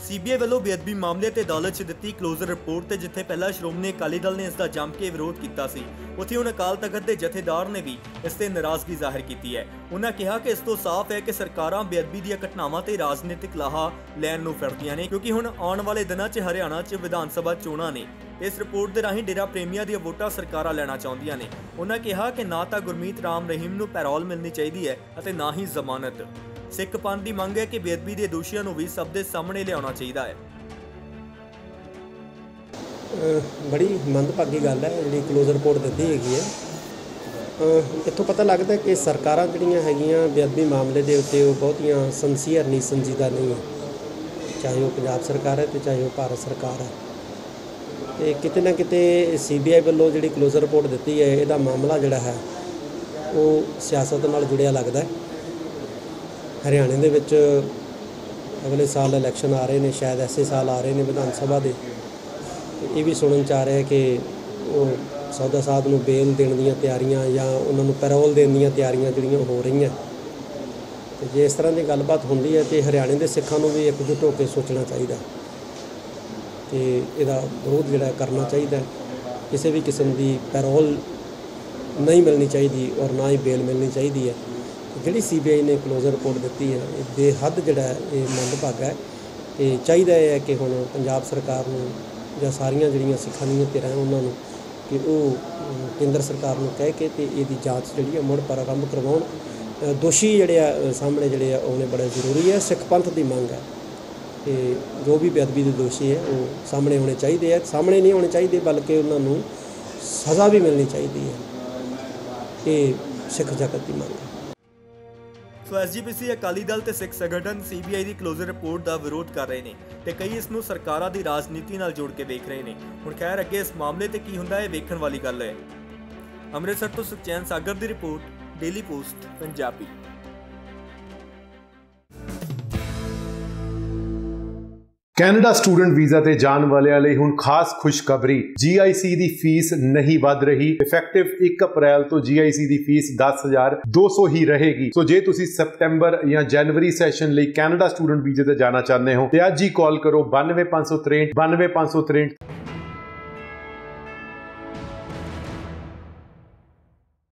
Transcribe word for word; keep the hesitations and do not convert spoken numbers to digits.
CBI वालों बेअदबी मामले ते अदालत च दित्ती क्लोजर रिपोर्ट ते जिथे पहला श्रोमणी अकाली दल ने इसका जम के विरोध किया सी, उत्थे हुण अकाल तख्त के जथेदार ने भी इस ते नाराजगी जाहिर की है। उन्होंने कहा कि इस तो साफ है कि सरकारां बेअदबी दी घटनावां ते राजनीतिक लाहा लैण नूं फिरदियां ने, क्योंकि हुण आउण वाले दिनां च हरियाणा च विधान सभा चोणां ने। इस रिपोर्ट के राही डेरा प्रेमियों दी वोटां सरकारां लैना चाहुंदियां ने। उन्होंने कहा कि ना तो गुरमीत राम रहीम नूं पैरोल मिलनी चाहिए है अते ना ही जमानत। सिख पंथ की मंग है कि बेअदबी के दोषियों को भी सब के सामने लिया चाहिए है। बड़ी मंदभागी गल है जी क्लोजर रिपोर्ट दी हैगी है। इत्थों पता लगता है कि सरकारां जिहड़ियां हैगियां बेअदबी मामले के उत्ते बहुतियां संसीयर नहीं संजीदा नहीं है, चाहे वह पंजाब सरकार है तो चाहे वह भारत सरकार है। तो किते ना किते सी बी आई वालों जिहड़ी क्लोजर रिपोर्ट दी है, इहदा मामला जिहड़ा है वो सियासत नाल जुड़िया लगता है। हरियाणे दे विच अगले साल इलैक्शन आ रहे हैं, शायद ऐसे साल आ रहे हैं विधान सभा के। ये भी सुनन च आ रहा है कि वो सौदा साहब नूं बेल देने दी तैयारियां या उन्होंने पैरोल देने दी तैयारियां जिहड़ियां हो रही हैं। तो जे इस तरह की गलबात होंदी है तो हरियाणे के सिखां नूं भी एकजुट होकर सोचना चाहिए कि इसदा विरोध जिहड़ा करना चाहिए। किसी भी किस्म की पैरोल नहीं मिलनी चाहिए और ना ही बेल मिलनी चाहिए है। जिहड़ी सी बी आई ने क्लोजर रिपोर्ट दी है ये बेहद जिहड़ा ये मंदभागा है। तो चाहिए है कि हुण पंजाब सरकार नूं जां सारियां जिहड़ियां सिखां दीयां धिरां उन्हां नूं कि वह केंद्र सरकार नूं कह के ते इहदी जांच जिहड़ी है मुड़ प्रारंभ करवाउण। दोषी जिहड़े आ सामने जिहड़े आ आउणे बड़े जरूरी है। सिख पंथ की मंग है कि जो भी बेअदबी के दोषी है वो सामने आने चाहिए है। सामने नहीं आने चाहिए बल्कि उन्होंने सज़ा भी मिलनी चाहिए है। ये सिख जगत की मंग है। सो S G P C Akali Dal ते सिख संगठन सी बी आई की क्लोजर रिपोर्ट का विरोध कर रहे हैं ते कई इसनूं सरकारां दी राजनीति नाल जोड़ के देख रहे हैं। हुण खैर अगे इस मामले ते की हुंदा है वेखण वाली गल है। अमृतसर तो सुखचैन सागर की report, Daily Post Punjabi. Canada student visa ते जाण वालियां लई हुण खास खुशखबरी, जी आई सी दी फीस नहीं वध रही। इफेक्टिव एक अप्रैल तो जी आई सी दी फीस दस हज़ार दो सौ ही रहेगी। सो जे तुसी सितंबर या जनवरी सैशन लई कैनेडा स्टूडेंट वीज़े ते जाना चाहते हो तो अज ही कॉल करो बानवे पांच सौ त्रेंठ बानवे पांच सौ त्रेंठ।